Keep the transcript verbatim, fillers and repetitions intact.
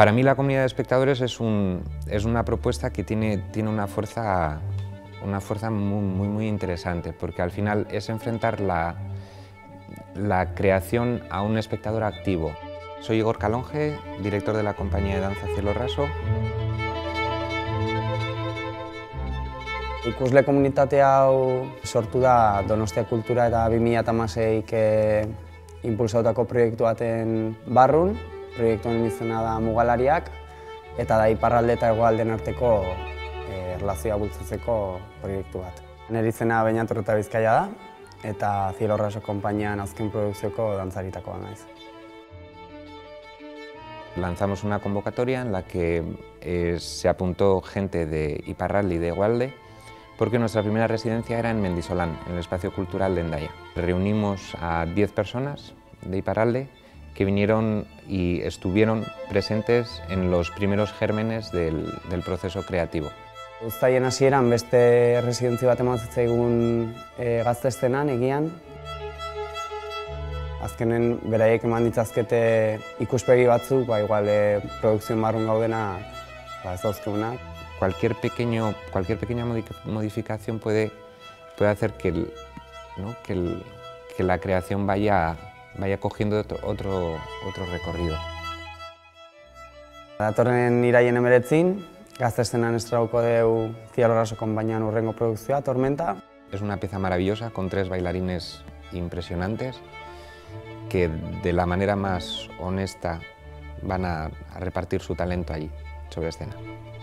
Para mí la comunidad de espectadores es, un, es una propuesta que tiene, tiene una fuerza, una fuerza muy, muy, muy interesante, porque al final es enfrentar la, la creación a un espectador activo. Soy Igor Calonge, director de la compañía de danza Cielo Raso. Ikusle komunitate hau sortu da Donostia Kultura eta bi mila hamaseik impulsatutako proiektu baten barrun. Proiektuen izena da Mugalariak, eta da iparralde eta hegoaldeen arteko eh, erlazioa bultzatzeko proiektu bat. Nire izena Beñat Urruta Bizkaia da, eta Cielo Raso konpainian azken produkzioko dantzaritakoa naiz. Lanzamos una convocatoria en la que eh, se apuntó gente de Iparralde y de Hegoalde, porque nuestra primera residencia era en Mendisolán, en el espacio cultural de Hendaya. Reunimos a diez personas de Iparralde que vinieron y estuvieron presentes en los primeros gérmenes del, del proceso creativo. Uztaien hasieran beste residentzia bat eman zitzaigun e, gazte eszenan egian. Azkenen beraiek eman ditzazkete ikuspegi batzuk, ba, igual e, produkzioen barrun gaudena ba, ez dauzkegunak. Cualquier, pequeño, cualquier pequeña modificación puede, puede hacer que, el, ¿no? que, el, que la creación vaya, vaya cogiendo otro, otro, otro recorrido. Datorren iraien emeretzin, gazte eszenan estrauko deu Cielo Raso konpainian urrengo produkzioa, Tormenta. Es una pieza maravillosa con tres bailarines impresionantes que de la manera más honesta van a, a repartir su talento allí, sobre escena.